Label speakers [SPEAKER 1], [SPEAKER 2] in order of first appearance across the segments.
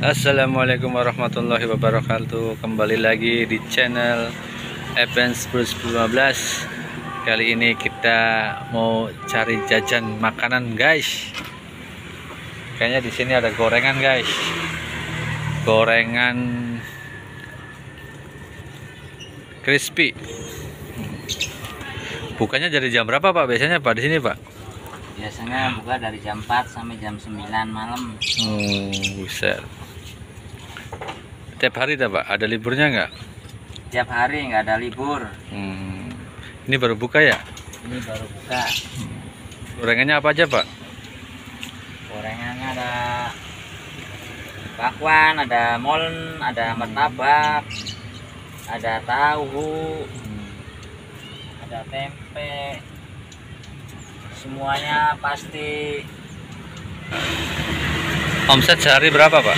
[SPEAKER 1] Assalamualaikum warahmatullahi wabarakatuh. Kembali lagi di channel Evans Plus 15. Kali ini kita mau cari jajan makanan, guys. Kayaknya di sini ada gorengan, guys. Gorengan crispy. Bukanya dari jam berapa, Pak? Biasanya, Pak, di sini, Pak?
[SPEAKER 2] Biasanya buka dari jam 4 sampai jam 9 malam.
[SPEAKER 1] Buset. Tiap hari dah, Pak? Ada liburnya nggak?
[SPEAKER 2] Tiap hari nggak ada libur.
[SPEAKER 1] Ini baru buka ya?
[SPEAKER 2] Ini baru buka.
[SPEAKER 1] Gorengannya apa aja, Pak?
[SPEAKER 2] Gorengannya ada bakwan, ada molen, ada martabak, ada tahu, ada tempe. Semuanya pasti.
[SPEAKER 1] Omset sehari berapa, Pak?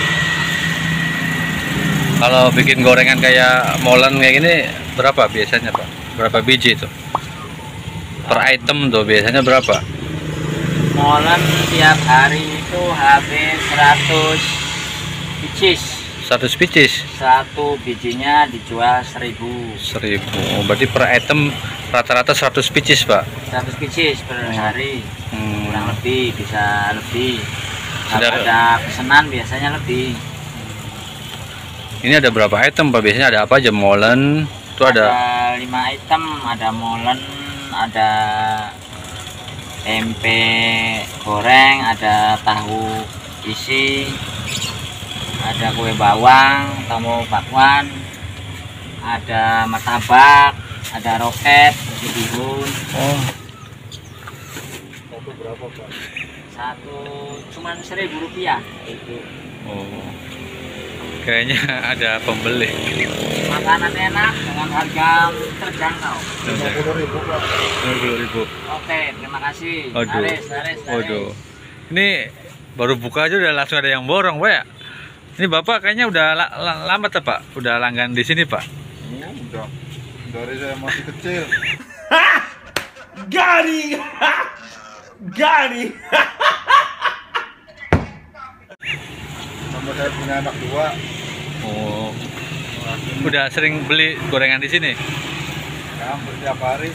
[SPEAKER 1] Kalau bikin gorengan kayak molen kayak gini berapa biasanya, Pak? Berapa biji itu? Per item tuh biasanya berapa?
[SPEAKER 2] Molen tiap hari itu habis 100 bicis.
[SPEAKER 1] 100 bicis?
[SPEAKER 2] Satu bijinya dijual 1.000.
[SPEAKER 1] 1.000. Berarti per item rata-rata 100 bicis, Pak?
[SPEAKER 2] 100 bicis per hari. Kurang lebih, bisa lebih. Kalau ada pesanan biasanya lebih.
[SPEAKER 1] Ini ada berapa item, Pak? Biasanya ada apa aja? Molen itu ada
[SPEAKER 2] 5 item, ada molen, ada tempe goreng, ada tahu isi, ada kue bawang, tamu bakwan, ada martabak, ada roket, bihun.
[SPEAKER 1] Satu berapa, Pak?
[SPEAKER 2] Satu cuman Rp1.000 itu.
[SPEAKER 1] Kayaknya ada pembeli.
[SPEAKER 2] Makanan enak dengan harga terjangkau.
[SPEAKER 1] 50.000, Pak. 50.000.
[SPEAKER 2] Oke, terima kasih.
[SPEAKER 1] Waduh. Waduh. Ini baru buka aja udah langsung ada yang borong, Pak ya? Ini Bapak kayaknya udah lama tuh, Pak? Udah langganan di sini, Pak?
[SPEAKER 3] Udah. Dari saya masih kecil.
[SPEAKER 4] Garing. Garing.
[SPEAKER 3] Sama saya punya anak 2.
[SPEAKER 1] Udah sering beli gorengan di sini?
[SPEAKER 3] Ya, hampir tiap hari.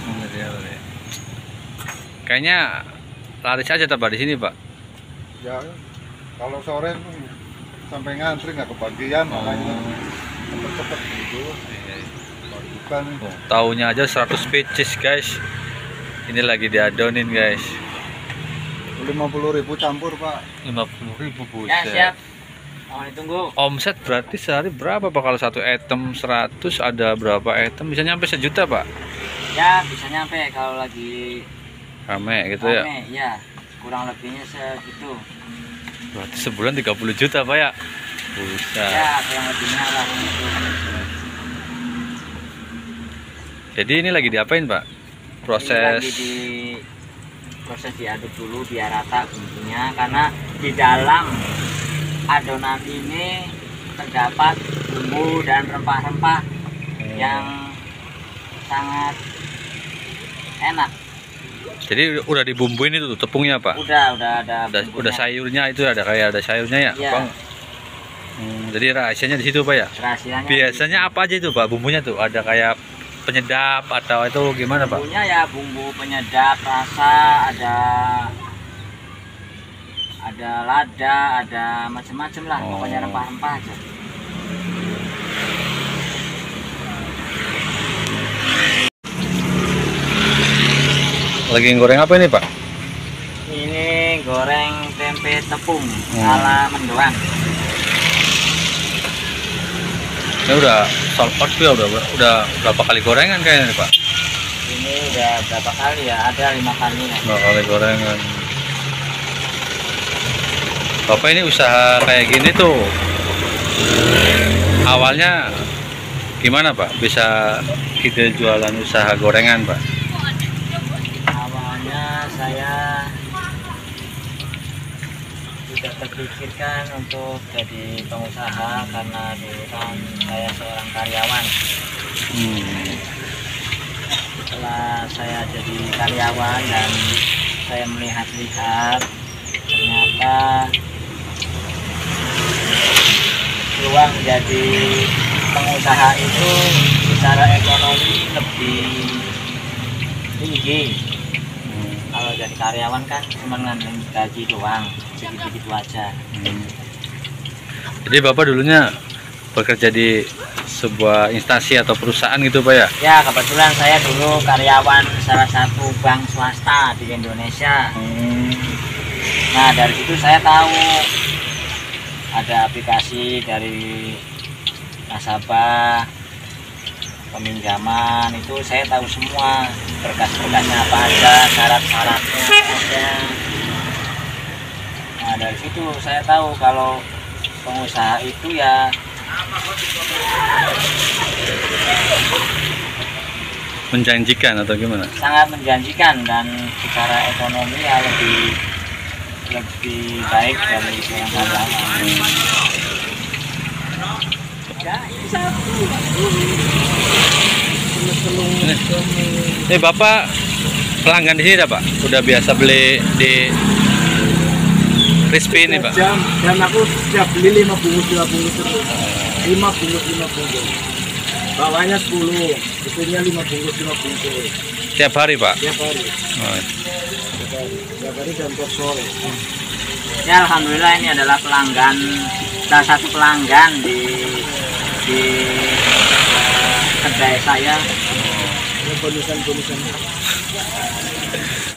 [SPEAKER 1] Kayaknya laris aja tuh, Pak, di sini, Pak?
[SPEAKER 3] Ya, kalau sore sampai ngantri nggak kebagian, makanya cepet-cepet gitu. Bukan.
[SPEAKER 1] Tahunya aja 100 pieces, guys. Ini lagi diadonin, guys.
[SPEAKER 3] 50.000 campur, Pak.
[SPEAKER 1] 50.000, buset.
[SPEAKER 2] Ya, siap. Mohon ditunggu.
[SPEAKER 1] Omset berarti sehari berapa, Pak? Kalau satu item 100 ada berapa item? Bisa nyampe sejuta, Pak?
[SPEAKER 2] Ya, bisa nyampe kalau lagi
[SPEAKER 1] Rame gitu ya?
[SPEAKER 2] rame, ya. Kurang lebihnya segitu.
[SPEAKER 1] Berarti sebulan 30 juta, Pak ya? Buset.
[SPEAKER 2] Ya, kurang lebihnya lah gitu.
[SPEAKER 1] Jadi ini lagi diapain, Pak?
[SPEAKER 2] Ini
[SPEAKER 1] Proses
[SPEAKER 2] lagi proses diaduk dulu biar rata bumbunya, karena di dalam adonan ini terdapat bumbu dan rempah-rempah yang sangat enak.
[SPEAKER 1] Jadi udah dibumbuin itu tepungnya, Pak?
[SPEAKER 2] Udah ada
[SPEAKER 1] Udah sayurnya itu ada kayak ada sayurnya ya?
[SPEAKER 2] Iya.
[SPEAKER 1] Apa? Jadi rahasianya di situ, Pak ya?
[SPEAKER 2] Rahasianya
[SPEAKER 1] Biasanya apa aja itu, Pak? Bumbunya tuh ada kayak penyedap atau itu gimana, Pak?
[SPEAKER 2] bumbunya ya bumbu penyedap rasa, ada lada, ada macam-macam lah, pokoknya rempah-rempah aja.
[SPEAKER 1] Lagi goreng apa ini, Pak?
[SPEAKER 2] Ini goreng tempe tepung ala mendoan.
[SPEAKER 1] Ini udah sold out ya, udah berapa kali gorengan kayaknya nih, Pak?
[SPEAKER 2] Ini udah berapa kali ya? Ada 5 kali ya.
[SPEAKER 1] 5 kali gorengan. Bapak ini usaha kayak gini tuh awalnya gimana, Pak? Bisa ide jualan usaha gorengan, Pak?
[SPEAKER 2] Awalnya saya tidak terpikirkan untuk jadi pengusaha karena dulu kan saya seorang karyawan. Setelah saya jadi karyawan dan saya melihat-lihat, ternyata menjadi pengusaha itu secara ekonomi lebih tinggi. Kalau jadi karyawan kan cuma ngandelin gaji doang, segitu-gitu aja.
[SPEAKER 1] Jadi Bapak dulunya bekerja di sebuah instansi atau perusahaan gitu Pak ya?
[SPEAKER 2] Ya, kebetulan saya dulu karyawan salah satu bank swasta di Indonesia. Nah, dari situ saya tahu ada aplikasi dari nasabah, peminjaman, itu saya tahu semua, berkas-berkasnya apa aja, syarat-syaratnya ada. Nah, dari situ saya tahu kalau pengusaha itu ya
[SPEAKER 1] Menjanjikan atau gimana?
[SPEAKER 2] sangat menjanjikan, dan secara ekonomi ya lebih baik dari seorang karyawan.
[SPEAKER 1] Ini Bapak pelanggan di sini dah Pak? Udah biasa beli di Crispy ini Pak?
[SPEAKER 3] Jam, dan aku setiap beli 5 bungkus 5 bungkus terus. 5 bungkus 5 bungkus. Bawahnya 10, itunya 5 bungkus 5 bungkus.
[SPEAKER 1] Tiap hari Pak?
[SPEAKER 3] Tiap hari.
[SPEAKER 1] Oh.
[SPEAKER 3] Tiap hari jam sore.
[SPEAKER 2] Ya, alhamdulillah ini adalah pelanggan, salah satu pelanggan di kedai saya.
[SPEAKER 3] Bonusan-bonusan.